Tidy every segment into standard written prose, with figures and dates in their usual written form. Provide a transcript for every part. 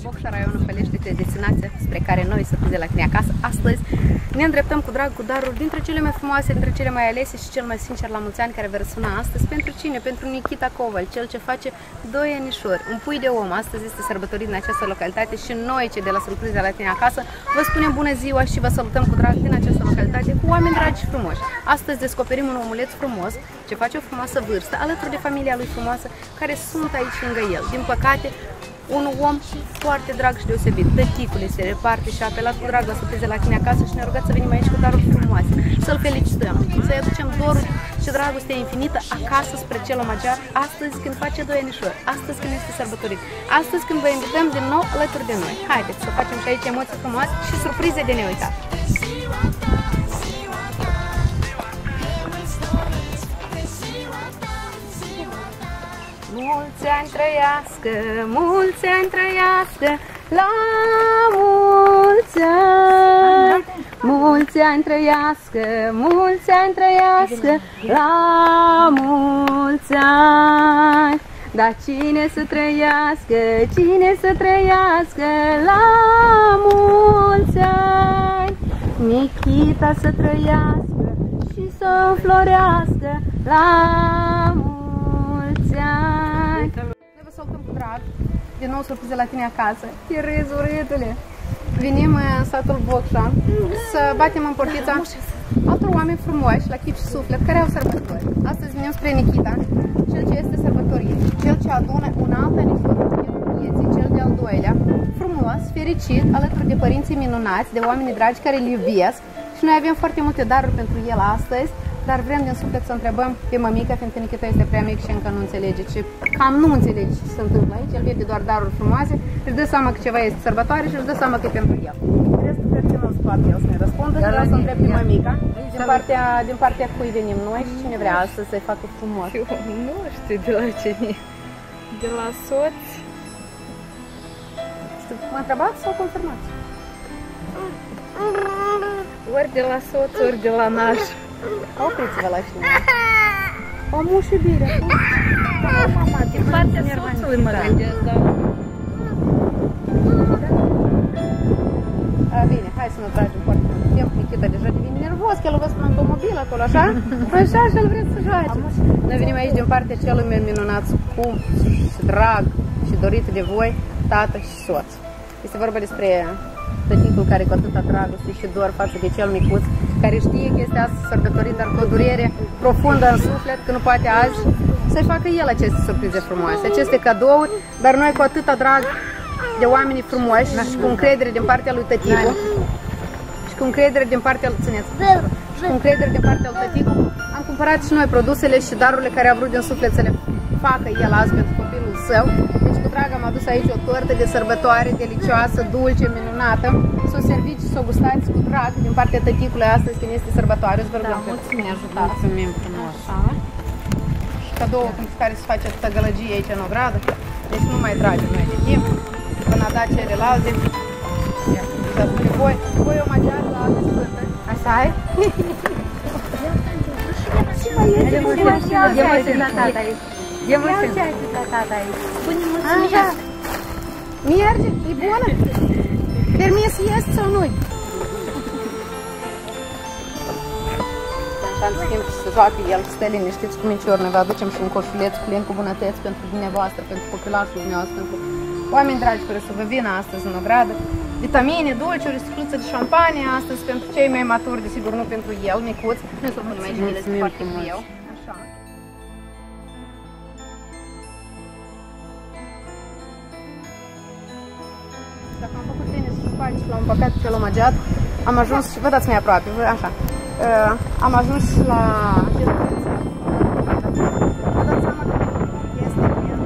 Bocșa, raionul Fălești, este destinația spre care noi, surprize la tine acasă, astăzi ne îndreptăm cu drag, cu daruri dintre cele mai frumoase, dintre cele mai alese și cel mai sincer la mulți ani care vă răsuna astăzi. Pentru cine? Pentru Nikita Coval, cel ce face 2 anișori, un pui de om. Astăzi este sărbătorit în această localitate și noi, cei de la surprize la tine acasă, vă spunem bună ziua și vă salutăm cu drag din această localitate cu oameni dragi și frumoși. Astăzi descoperim un omuleț frumos ce face o frumoasă vârstă alături de familia lui frumoasă care sunt aici lângă el. Din păcate, un om foarte drag și deosebit, tăticul se reparte și a apelat cu drag la surprize la tine acasă și ne-a rugat să venim aici cu daruri frumoase, să-l felicităm, să-i aducem doruri și dragoste infinită acasă spre cel omagiar, astăzi când face 2 anișori, astăzi când este sărbătorit, astăzi când vă invităm din nou alături de noi. Haideți să facem și aici emoții frumoase și surprize de neuitat. Mulți ani trăiască, mulți ani trăiască, la mulți ani! Mulți ani trăiască, mulți ani trăiască, la mulți ani! Dar cine să trăiască, cine să trăiască, la mulți ani! Nikita să trăiască și să înflorească, la mulți ani! Noi vă salutăm cu drag, din nou surprize la tine acasă. Tirez, uretule! Venim în satul Bocșa să batem în portița altor oameni frumoși, la chip și suflet, care au sărbători. Astăzi venim spre Nikita, cel ce este sărbătorit, cel ce adună un alt anișor în vieții, cel de-al doilea, frumos, fericit, alături de părinții minunați, de oamenii dragi care îl iubesc. Și noi avem foarte multe daruri pentru el astăzi, dar vrem din suflet să întrebăm pe mămica, fiindcă Nikita este prea mic și încă nu înțelege cam nu înțelege ce se întâmplă aici. El vede doar daruri frumoase, își dă seama că ceva este sărbătoare și își dă seama că e pentru el. Restul cred că nu-ți poate el să ne răspundă, vreau să întreb pe mămica, din partea cui venim noi și cine vrea astăzi să-i facă frumos. Eu nu știu de la cine, de la soț. Mă întrebați sau confirmați? Ori de la soț, ori de la naș. Opriți-vă la cine. O muș iubire. Mama, din partea soțului mă gândesc, dar... Bine, hai să ne tragem foarte mult timp. Nikita deja devine nervos, că el văd în automobil acolo, așa? Așa și-l vreți să joace. Noi venim aici din partea celui meu minunat, scump și drag și dorit de voi, tată și soț. Este vorba despre tăticul care cu atâta dragoste și dor față de cel micuț, care știe că este astăzi sărbătorit, dar cu o durere profundă în suflet, că nu poate azi să-i facă el aceste surprize frumoase, aceste cadouri, dar noi cu atâta drag de oamenii frumoși și cu încredere din partea lui tăticul și cu încredere din partea lui și cu încredere din partea lui tăticul am cumpărat și noi produsele și darurile care a vrut din suflet să le facă el azi pentru copilul său. Deci cu drag am adus aici o tortă de sărbătoare delicioasă, dulce, minunată. Să o serviți și să o gustați cu drag din partea tăticului astăzi când este sărbătoare. Da, mulțumim, mulțumim frumos. Și cadou cu care se face atâta gălăgie aici în ogradă. Deci nu mai tragem noi de timp. Până a dat celelalte. Să spune voi o maghiară la alte sfântă. Așa e? Așa. Merge? E bună? Permis să ies sau nu-i? Așa, în schimb, să joacă el, stă liniștiți cu minciori. Noi vă aducem și un coșuleț plin cu bunătăți pentru dumneavoastră, pentru copilașul dumneavoastră, pentru oameni dragi care să vă vină astăzi în ogradă. Vitamine, dulciuri, sticluță de șampanie astăzi pentru cei mai maturi, desigur nu pentru el, micuț. Noi să-l punem aici, ele sunt foarte cu eu. Așa. Dacă am făcut bine să spate și l-am împăcat cel omagiat, am ajuns și, vă dați mai aproape, așa, am ajuns și la acest rețet. Vă dați seama că este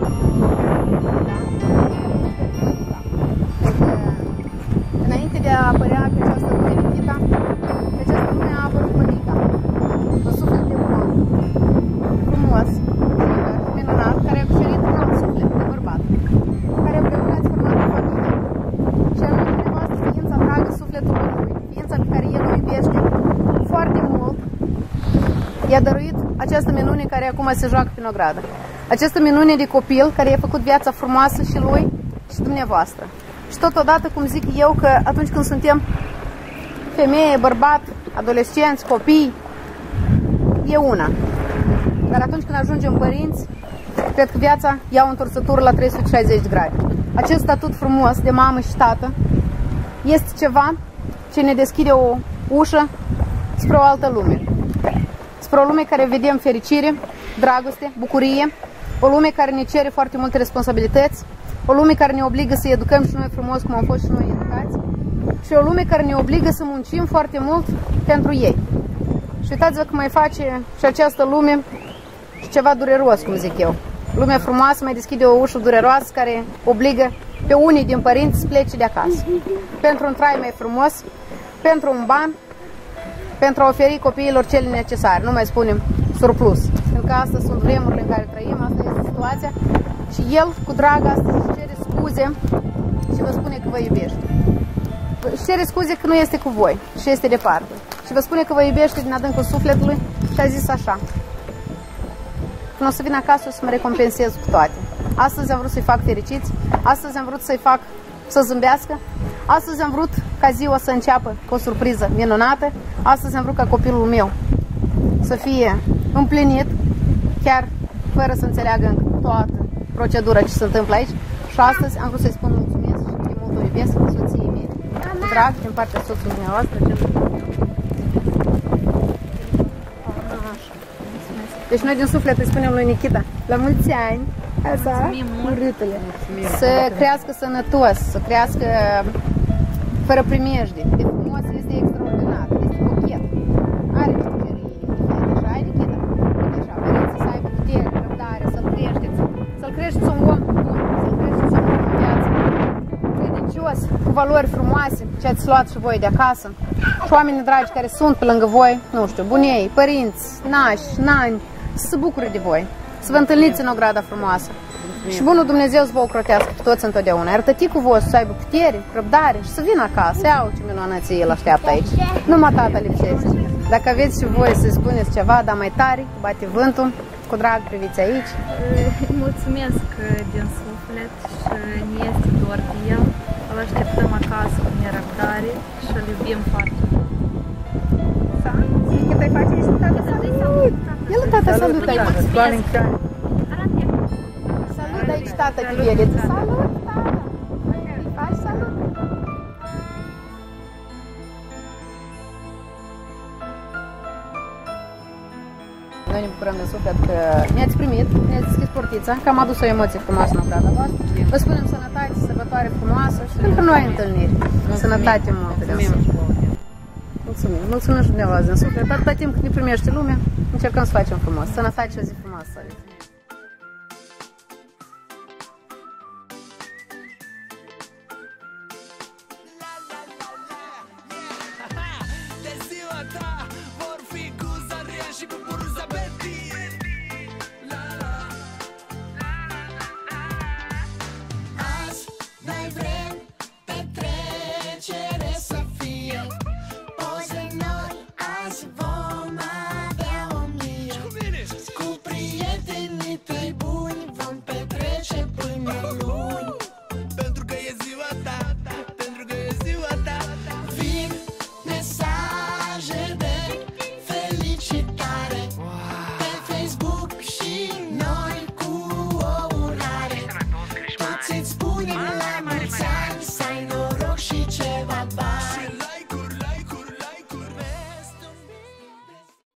înainte de a apărea pe această lume Nikita, pe această lume a apărut mămica, un suflet de om frumos, minunat, care a cucerit un alt suflet de bărbat, care împreună ați format o familie. Și anume dumneavoastră, ființa dragă sufletului lui, ființa pe care el o iubește foarte mult, i-a dăruit această minune care acum se joacă prin ogradă. Această minune de copil care i-a făcut viața frumoasă și lui și dumneavoastră. Și totodată, cum zic eu, că atunci când suntem femeie, bărbat, adolescenți, copii, e una. Dar atunci când ajungem părinți, cred că viața ia o întorsătură la 360 de grade. Acest statut frumos de mamă și tată este ceva ce ne deschide o ușă spre o altă lume. Spre o lume care vedem fericire, dragoste, bucurie, o lume care ne cere foarte multe responsabilități, o lume care ne obligă să educăm și noi frumos cum am fost și noi educați și o lume care ne obligă să muncim foarte mult pentru ei. Și uitați-vă că mai face și această lume și ceva dureros, cum zic eu. Lumea frumoasă mai deschide o ușă dureroasă care obligă pe unii din părinți să plece de acasă. Pentru un trai mai frumos, pentru un ban, pentru a oferi copiilor cele necesare. Nu mai spunem surplus. Pentru că astea sunt vremurile în care trăim, asta este situația. Și el, cu drag, astăzi își cere scuze și vă spune că vă iubește. Își cere scuze că nu este cu voi și este departe. Și vă spune că vă iubește din adâncul sufletului și a zis așa: când o să vin acasă, o să mă recompensez cu toate. Astăzi am vrut să-i fac fericiți, astăzi am vrut să-i fac să zâmbească, astăzi am vrut ca ziua să înceapă cu o surpriză minunată, astăzi am vrut ca copilul meu să fie împlinit, chiar fără să înțeleagă încă toată procedura ce se întâmplă aici. Și astăzi am vrut să-i spun mulțumesc și de mult o iubesc soției mele. Drag, din partea soțului dumneavoastră, deci noi din suflet îi spunem lui Nikita: la mulți ani, așa, urâtule, să crească sănătos, să crească fără primejde. De frumos este extraordinar, este cochet. Are puterii, așa, ai Nikita? Așa, vreți să aibă putere, răbdare, să-l creșteți, să-l creșteți un om bun, să-l creșteți un om în viață, credincios, cu valori frumoase, ce ați luat și voi de acasă. Și oamenii dragi care sunt pe lângă voi, nu știu, bunei, părinți, nași, nani, să se bucure de voi, să vă întâlniți în o grada frumoasă. Și bunul Dumnezeu să vă ocrotească pe toți întotdeauna. Iar tăticul vostru să aibă putere, răbdare și să vină acasă. Iau ce minunăție el așteaptă aici. Numai tata lipsește. Dacă aveți și voi să spuneți ceva, dar mai tare, bate vântul, cu drag priviți aici. Mulțumesc din suflet și ne este dor de el. Îl așteptăm acasă cu nerăbdare și îl iubim foarte mult. Nikita îi face aici tata salut! El tata salut aici! Salut aici tata de vede! Salut tata! Îi faci salut! Noi ne bucurăm de suflet că ne-ați primit, ne-ați deschis portița, că am adus o emoție frumoasă în grada voastră. Vă spunem sănătate, sărbătoare frumoasă și pentru noi întâlniri. Sănătate multă de suflet. Mulțumim, mulțumim și dumneavoastră din suflet. Atâta timp cât ne primește lumea, încercăm să facem frumos. Sănătate și o zi frumoasă să aveți.